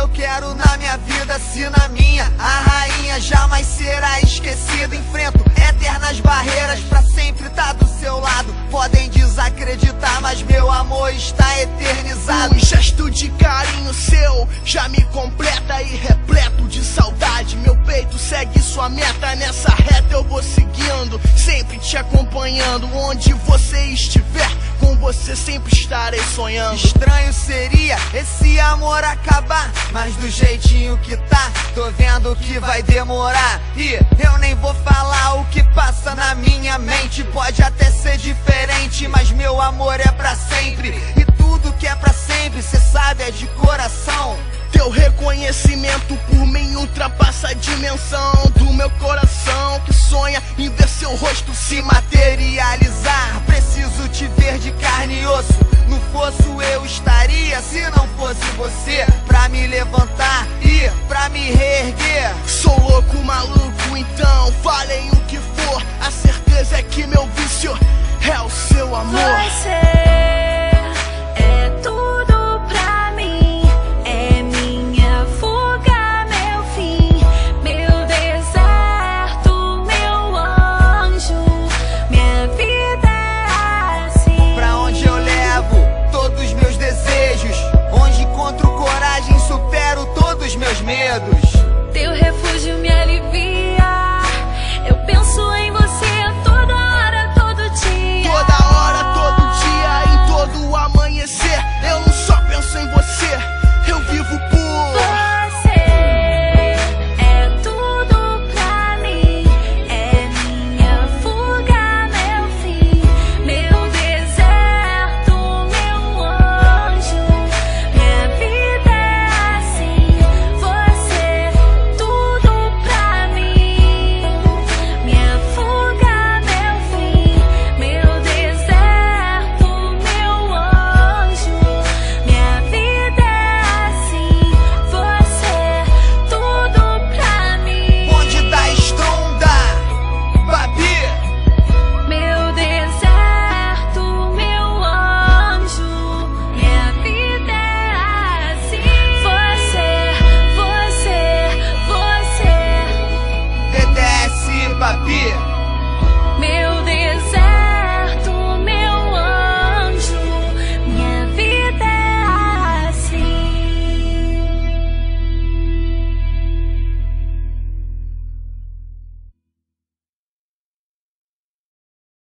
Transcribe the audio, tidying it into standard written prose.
eu quero na minha vida, se na minha a rainha jamais será esquecida. Enfrento eternas barreiras pra sempre tá do seu lado. Podem desacreditar, mas meu amor está eternizado. Um gesto de carinho seu já me completa e repleto de saudade. Meu peito segue sua meta, nessa reta eu vou seguindo, sempre te acompanhando. Onde você estiver, com você sempre estarei sonhando. Estranho seria esse amor acabar, mas do jeitinho que tá, tô vendo que vai demorar. E eu nem vou falar o que passa na minha mente. Pode até ser diferente, mas meu amor é pra sempre. E tudo que é pra sempre, cê sabe, é de coração. Teu reconhecimento por mim ultrapassa a dimensão do meu coração, que sonha em ver seu rosto se materializar. Preciso te ver de carne e osso. No fosso eu estaria, se não fosse você pra me levantar e pra me reerguer. Sou louco, maluco, então falem o que for, a certeza é que meu vício é o seu amor. Você é tudo pra mim, é minha fuga, meu fim, meu deserto, meu anjo, minha vida é assim. Pra onde eu levo todos meus desejos, onde encontro coragem, supero todos meus medos.